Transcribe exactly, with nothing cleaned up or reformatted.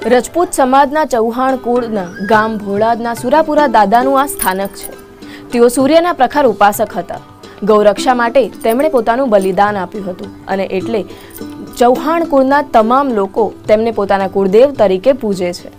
રજપૂત સમાજના ચૌહાણ કુળના ગામ ભોળાદના સુરાપુરા દાદાનું આ સ્થાનક છે। તેઓ સૂર્યના પ્રખર ઉપાસક હતા। ગૌરક્ષા માટે તેમણે પોતાનું બલિદાન આપ્યું હતું અને એટલે ચૌહાણ કુળના તમામ લોકો તેમને પોતાના કુળદેવ તરીકે પૂજે છે।